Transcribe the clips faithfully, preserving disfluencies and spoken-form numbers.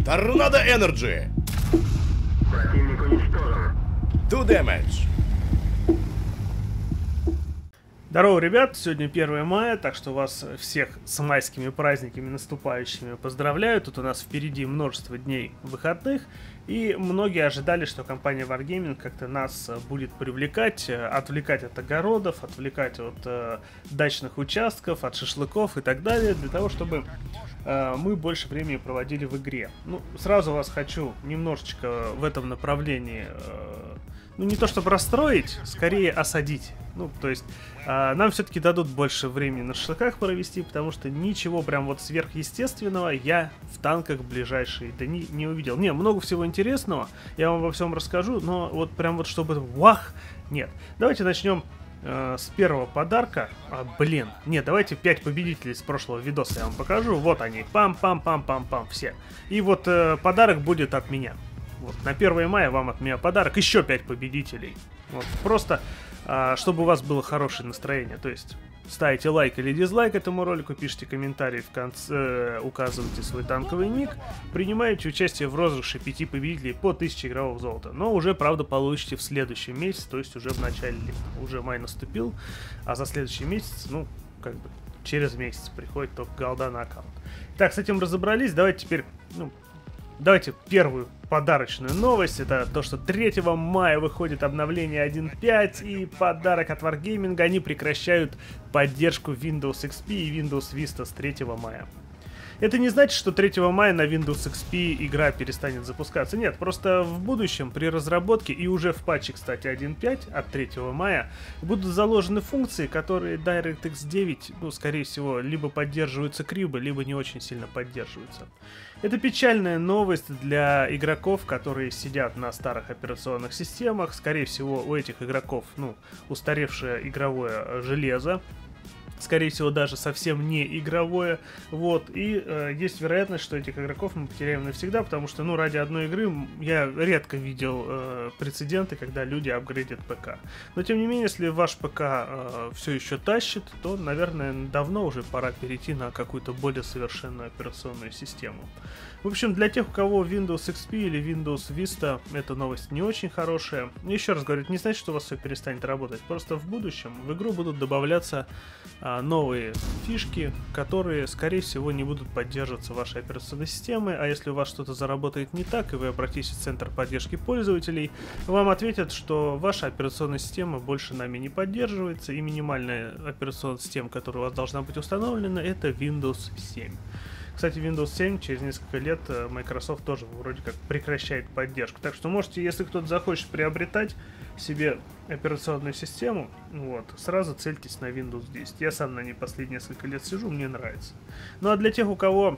Торнадо Энерджи. Противник уничтожен. Two damage. Здорово, ребят! Сегодня первое мая, так что вас всех с майскими праздниками наступающими поздравляю. Тут у нас впереди множество дней выходных, и многие ожидали, что компания Wargaming как-то нас будет привлекать, отвлекать от огородов, отвлекать от э, дачных участков, от шашлыков и так далее, для того, чтобы э, мы больше времени проводили в игре. Ну, сразу вас хочу немножечко в этом направлении, э, ну, не то чтобы расстроить, скорее осадить. Ну, то есть, э, нам все-таки дадут больше времени на шашлыках провести, потому что ничего прям вот сверхъестественного я в танках ближайшие дни не увидел. Не, много всего интересного, я вам обо всем расскажу, но вот прям вот чтобы вах, нет. Давайте начнем э, с первого подарка. А, блин, нет, давайте пять победителей с прошлого видоса я вам покажу. Вот они, пам-пам-пам-пам-пам, все. И вот э, подарок будет от меня. Вот, на первое мая вам от меня подарок, еще пять победителей. Вот, просто... чтобы у вас было хорошее настроение. То есть ставите лайк или дизлайк этому ролику, пишите комментарий в конце, указывайте свой танковый ник, принимаете участие в розыгрыше пяти победителей по тысяче игрового золота. Но уже, правда, получите в следующем месяце, то есть уже в начале лета. Уже май наступил, а за следующий месяц, ну, как бы через месяц приходит только голда на аккаунт. Так, с этим разобрались, давайте теперь, ну, давайте первую подарочную новость. Это то, что третьего мая выходит обновление один точка пять и подарок от Wargaming. Они прекращают поддержку Windows икс пи и Windows Vista с третьего мая. Это не значит, что третьего мая на Windows икс пи игра перестанет запускаться. Нет, просто в будущем при разработке и уже в патче, кстати, один точка пять от третьего мая будут заложены функции, которые DirectX девять, ну, скорее всего, либо поддерживаются криво, либо не очень сильно поддерживаются. Это печальная новость для игроков, которые сидят на старых операционных системах. Скорее всего, у этих игроков, ну, устаревшее игровое железо. Скорее всего, даже совсем не игровое. Вот. И э, есть вероятность, что этих игроков мы потеряем навсегда, потому что, ну, ради одной игры я редко видел э, прецеденты, когда люди апгрейдят ПК. Но, тем не менее, если ваш ПК э, все еще тащит, то, наверное, давно уже пора перейти на какую-то более совершенную операционную систему. В общем, для тех, у кого Windows икс пи или Windows Vista, эта новость не очень хорошая. Еще раз говорю, это не значит, что у вас все перестанет работать. Просто в будущем в игру будут добавляться а, новые фишки, которые, скорее всего, не будут поддерживаться вашей операционной системой. А если у вас что-то заработает не так, и вы обратитесь в центр поддержки пользователей, вам ответят, что ваша операционная система больше нами не поддерживается, и минимальная операционная система, которая у вас должна быть установлена, это Windows семь. Кстати, Windows семь через несколько лет Microsoft тоже вроде как прекращает поддержку. Так что можете, если кто-то захочет приобретать себе операционную систему, вот, сразу цельтесь на Windows десять. Я сам на ней последние несколько лет сижу, мне нравится. Ну а для тех, у кого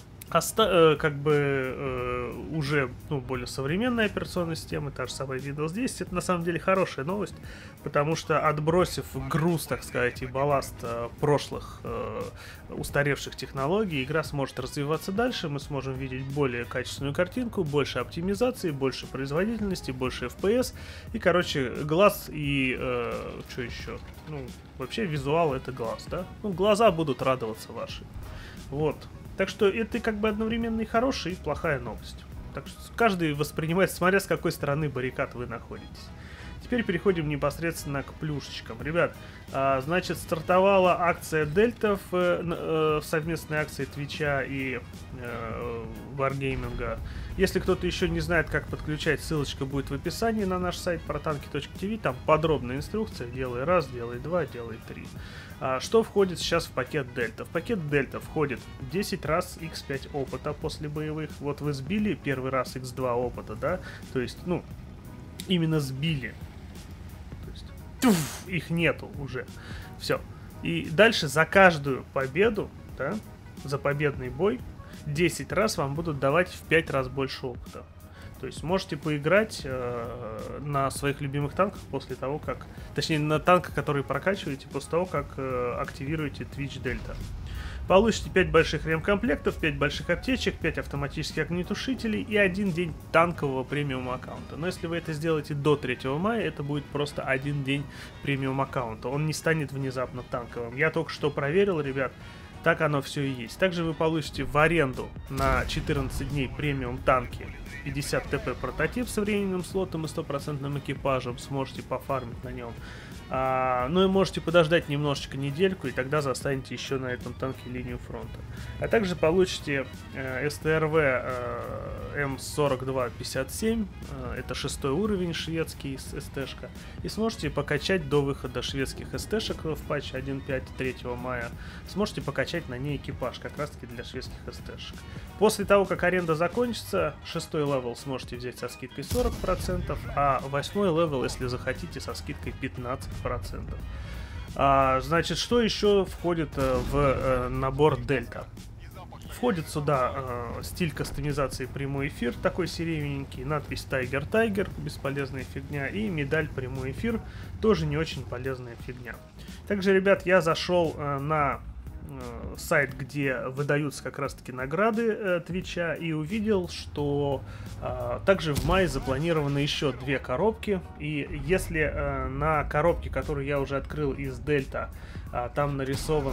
Оста как бы э, уже, ну, более современная операционная система, та же самая Windows десять, это на самом деле хорошая новость, потому что, отбросив груз, так сказать, и балласт э, прошлых э, устаревших технологий, игра сможет развиваться дальше, мы сможем видеть более качественную картинку, больше оптимизации, больше производительности, больше эф пи эс, и, короче, глаз и э, что еще? Ну, вообще визуал — это глаз, да? Ну, глаза будут радоваться ваши. Вот. Так что это как бы одновременно и хорошая, и плохая новость. Так что каждый воспринимает, смотря с какой стороны баррикад вы находитесь. Теперь переходим непосредственно к плюшечкам. Ребят, а, значит, стартовала акция Дельта в, э, в совместной акции Твича и э, Wargaming. Если кто-то еще не знает, как подключать, ссылочка будет в описании на наш сайт протанки точка ти ви. Там подробная инструкция. Делай раз, делай два, делай три. А, что входит сейчас в пакет Дельта? В пакет Дельта входит десять раз икс пять опыта после боевых. Вот вы сбили первый раз икс два опыта, да? То есть, ну, именно сбили. То есть, туф, их нету уже. Все. И дальше за каждую победу, да, за победный бой, десять раз вам будут давать в пять раз больше опыта. То есть можете поиграть э, на своих любимых танках после того, как... Точнее, на танках, которые прокачиваете после того, как э, активируете Twitch Delta. Получите пять больших ремкомплектов, пять больших аптечек, пять автоматических огнетушителей и один день танкового премиум аккаунта. Но если вы это сделаете до третьего мая, это будет просто один день премиум аккаунта. Он не станет внезапно танковым. Я только что проверил, ребят. так оно все и есть. Также вы получите в аренду на четырнадцать дней премиум танки пятьдесят ТП прототип с временным слотом и стопроцентным экипажем. Сможете пофармить на нем. А, ну и можете подождать немножечко недельку, и тогда застанете еще на этом танке линию фронта. А также получите э, СТРВ э, М сорок два пятьдесят семь, э, это шестой уровень шведский СТшка, и сможете покачать до выхода шведских СТшек в патче один точка пять третьего мая, сможете покачать на ней экипаж, как раз таки для шведских СТшек. После того, как аренда закончится, шестой левел сможете взять со скидкой сорок процентов, а восьмой левел, если захотите, со скидкой пятнадцать процентов. А, значит, что еще входит э, в э, набор Дельта? Входит сюда э, стиль кастомизации прямой эфир, такой серебряненький, надпись Тайгер Тайгер, бесполезная фигня, и медаль прямой эфир, тоже не очень полезная фигня. Также, ребят, я зашел э, на э, сайт, где выдаются как раз-таки награды э, Твича, и увидел, что э, также в мае запланированы еще две коробки, и если э, на коробке, которую я уже открыл из Дельта, э, там нарисован,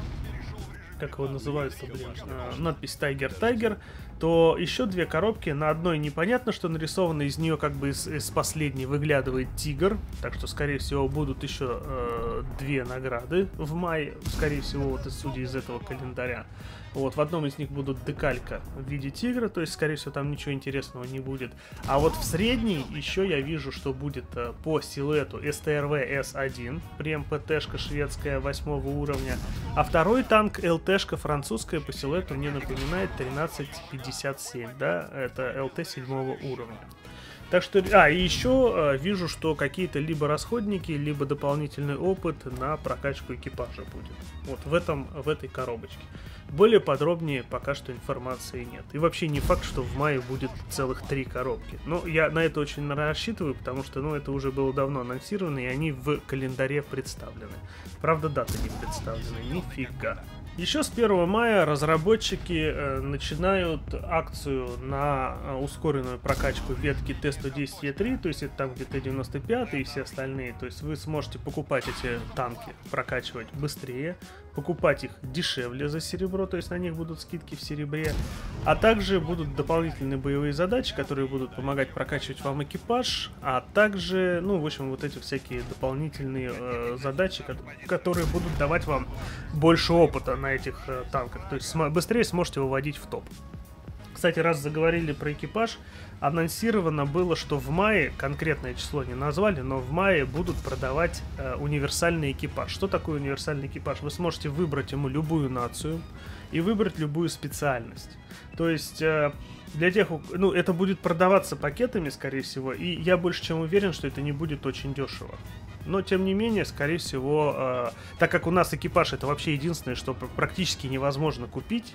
как его называется, блин, надпись Тайгер Тайгер, то еще две коробки. На одной непонятно, что нарисовано, из нее как бы из, из последней выглядывает тигр, так что, скорее всего, будут еще э, две награды в мае, скорее всего, вот судя из этого календаря. Вот, в одном из них будут декалька в виде тигра, то есть, скорее всего, там ничего интересного не будет. А вот в средней еще я вижу, что будет э, по силуэту СТРВ С один, прем ПТшка шведская восьмого уровня, а второй танк ЛТшка французская по силуэту мне напоминает тринадцать пятьдесят семь, да, это ЛТ седьмого уровня. Так что, а, и еще э, вижу, что какие-то либо расходники, либо дополнительный опыт на прокачку экипажа будет. Вот в этом, в этой коробочке. Более подробнее пока что информации нет. И вообще не факт, что в мае будет целых три коробки. Но я на это очень рассчитываю, потому что, ну, это уже было давно анонсировано, и они в календаре представлены. Правда, даты не представлены, нифига. Еще с первого мая разработчики э, начинают акцию на э, ускоренную прокачку ветки Т сто десять Е три, то есть это там где Т девяносто пять и все остальные. То есть вы сможете покупать эти танки, прокачивать быстрее, покупать их дешевле за серебро, то есть на них будут скидки в серебре, а также будут дополнительные боевые задачи, которые будут помогать прокачивать вам экипаж, а также, ну, в общем, вот эти всякие дополнительные э, задачи, которые будут давать вам больше опыта на этих э, танках, то есть см- быстрее сможете выводить в топ. Кстати, раз заговорили про экипаж, анонсировано было, что в мае, конкретное число не назвали, но в мае будут продавать э, универсальный экипаж. Что такое универсальный экипаж? Вы сможете выбрать ему любую нацию и выбрать любую специальность. То есть э, для тех, ну, это будет продаваться пакетами, скорее всего, и я больше чем уверен, что это не будет очень дешево. Но, тем не менее, скорее всего, э, так как у нас экипаж это вообще единственное, что практически невозможно купить,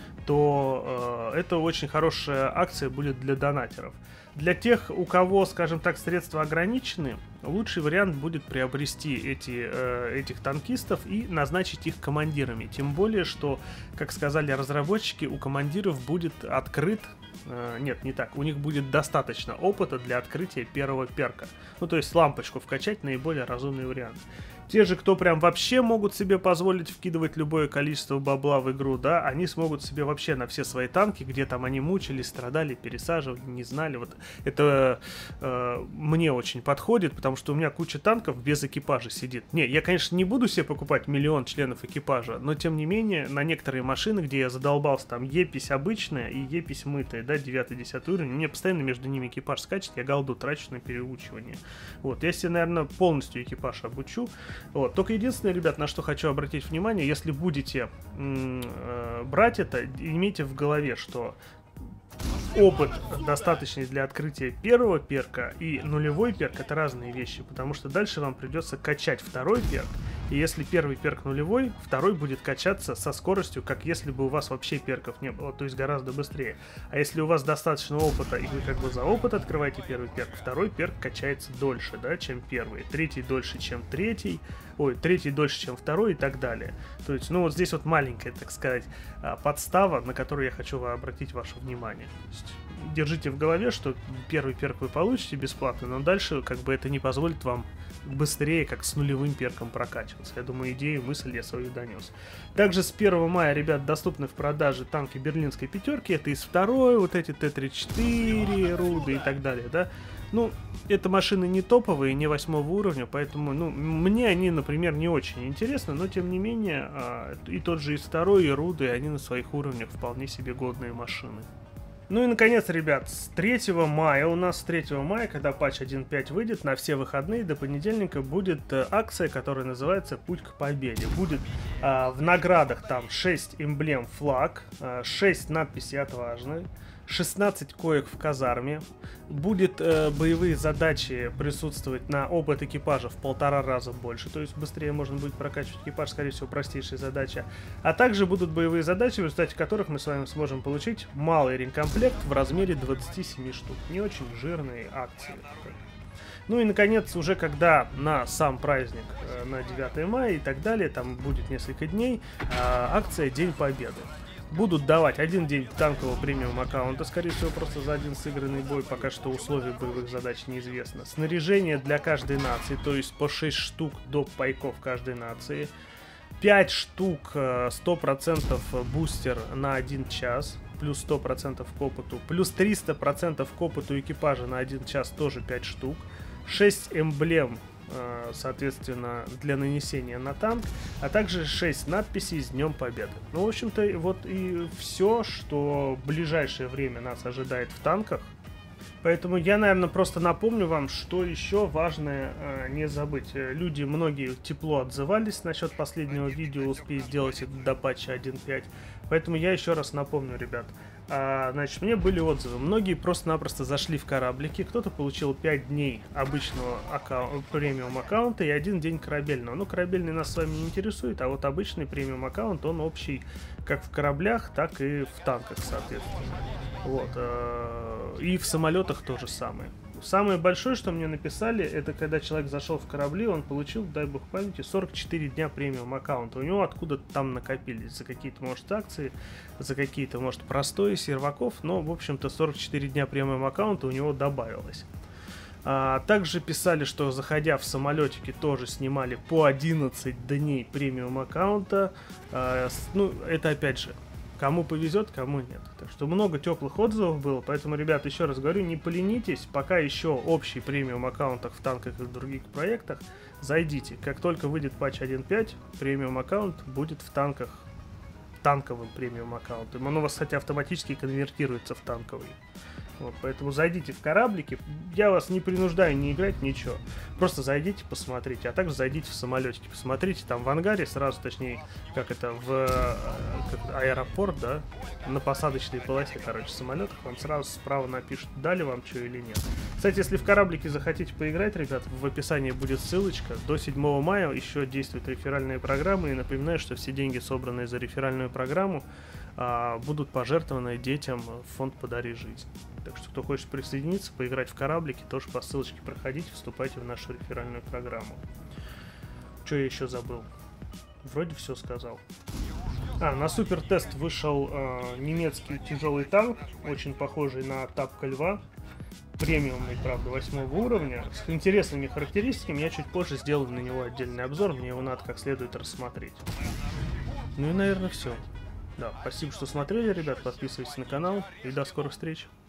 то э, это очень хорошая акция будет для донатеров. Для тех, у кого, скажем так, средства ограничены, лучший вариант будет приобрести эти, э, этих танкистов и назначить их командирами. Тем более, что, как сказали разработчики, у командиров будет открыт... Э, нет, не так. У них будет достаточно опыта для открытия первого перка. Ну, то есть лампочку вкачать — наиболее разумный вариант. Те же, кто прям вообще могут себе позволить вкидывать любое количество бабла в игру, да, они смогут себе вообще на все свои танки, где там они мучились, страдали, пересаживали, не знали. Вот это э, мне очень подходит, потому что у меня куча танков без экипажа сидит. Не, я, конечно, не буду себе покупать миллион членов экипажа, но тем не менее, на некоторые машины, где я задолбался, там епись обычная и епись мытая, да, девятый-десятый уровень, мне постоянно между ними экипаж скачет, я голду трачу на переучивание. Вот, я себе, наверное, полностью экипаж обучу. Вот. Только единственное, ребят, на что хочу обратить внимание, если будете э, брать это, имейте в голове, что опыт, достаточный для открытия первого перка, и нулевой перк — это разные вещи, потому что дальше вам придется качать второй перк, и если первый перк нулевой, второй будет качаться со скоростью, как если бы у вас вообще перков не было, то есть гораздо быстрее. А если у вас достаточно опыта, и вы как бы за опыт открываете первый перк, второй перк качается дольше, да, чем первый, третий дольше, чем третий, ой, третий дольше, чем второй и так далее. То есть, ну вот здесь вот маленькая, так сказать, подстава, на которую я хочу обратить ваше внимание. То есть, держите в голове, что первый перк вы получите бесплатно, но дальше как бы это не позволит вам быстрее, как с нулевым перком, прокачивать. понравится. Я думаю, идею, мысль я свою донес. Также с первого мая, ребят, доступны в продаже танки берлинской пятерки. Это из второй, вот эти Т тридцать четыре, Руды и так далее, да. Ну, это машины не топовые, не восьмого уровня, поэтому, ну, мне они, например, не очень интересны, но, тем не менее, и тот же из второй, и Руды, они на своих уровнях вполне себе годные машины. Ну и, наконец, ребят, с третьего мая, у нас с третьего мая, когда патч один точка пять выйдет, на все выходные до понедельника будет акция, которая называется «Путь к победе». Будет а, в наградах там шесть эмблем флаг, а, шесть надписей «Отважный», шестнадцать коек в казарме, будет э, боевые задачи присутствовать на опыт экипажа в полтора раза больше, то есть быстрее можно будет прокачивать экипаж, скорее всего, простейшая задача. А также будут боевые задачи, в результате которых мы с вами сможем получить малый ремкомплект в размере двадцати семи штук. Не очень жирные акции. Ну и, наконец, уже когда на сам праздник, э, на девятое мая и так далее, там будет несколько дней, э, акция «День Победы». Будут давать один день танкового премиум аккаунта, скорее всего, просто за один сыгранный бой, пока что условия боевых задач неизвестно. Снаряжение для каждой нации, то есть по шесть штук доп. Пайков каждой нации. пять штук сто процентов бустер на один час, плюс сто процентов к опыту. Плюс триста процентов к опыту экипажа на один час, тоже пять штук. шесть эмблем, соответственно, для нанесения на танк, а также шесть надписей с Днем Победы. Ну, в общем-то, вот и все, что в ближайшее время нас ожидает в танках. Поэтому я, наверное, просто напомню вам, что еще важное э, не забыть. Люди, многие тепло отзывались насчет последнего видео, успели сделать это до патча один точка пять. Поэтому я еще раз напомню, ребят. А, значит, мне были отзывы. Многие просто-напросто зашли в кораблики. Кто-то получил пять дней обычного аккаунта, премиум аккаунта и один день корабельного. Ну, корабельный нас с вами не интересует, а вот обычный премиум аккаунт, он общий как в кораблях, так и в танках, соответственно. Вот. И в самолетах то же самое. Самое большое, что мне написали, это когда человек зашел в корабли, он получил, дай бог памяти, сорок четыре дня премиум аккаунта. У него откуда-то там накопились за какие-то, может, акции, за какие-то, может, простые серваков, но, в общем-то, сорок четыре дня премиум аккаунта у него добавилось. А, также писали, что заходя в самолетики, тоже снимали по одиннадцать дней премиум аккаунта. А, с, ну, это опять же, кому повезет, кому нет. Так что много теплых отзывов было, поэтому, ребят, еще раз говорю, не поленитесь, пока еще общий премиум аккаунтах в танках и в других проектах, зайдите. Как только выйдет патч один точка пять, премиум аккаунт будет в танках танковым премиум аккаунтом. Он у вас, кстати, автоматически конвертируется в танковый. Вот, поэтому зайдите в кораблики. Я вас не принуждаю не играть, ничего. Просто зайдите, посмотрите. А также зайдите в самолетики. Посмотрите там в ангаре сразу, точнее, как это, в как, аэропорт, да, на посадочной полосе, короче, самолетах. Вам сразу справа напишут, дали вам что или нет. Кстати, если в кораблике захотите поиграть, ребят, в описании будет ссылочка. До седьмого мая еще действует реферальная программа. И напоминаю, что все деньги, собранные за реферальную программу, будут пожертвованы детям в фонд «Подари жизнь». Так что, кто хочет присоединиться, поиграть в кораблике, тоже по ссылочке проходите, вступайте в нашу реферальную программу. Что я еще забыл? Вроде все сказал. А, на супертест вышел э, немецкий тяжелый танк, очень похожий на Тапка Льва. Премиумный, правда, восьмого уровня, с интересными характеристиками. Я чуть позже сделаю на него отдельный обзор, мне его надо как следует рассмотреть. Ну и, наверное, все. Да, спасибо, что смотрели, ребят, подписывайтесь на канал и до скорых встреч.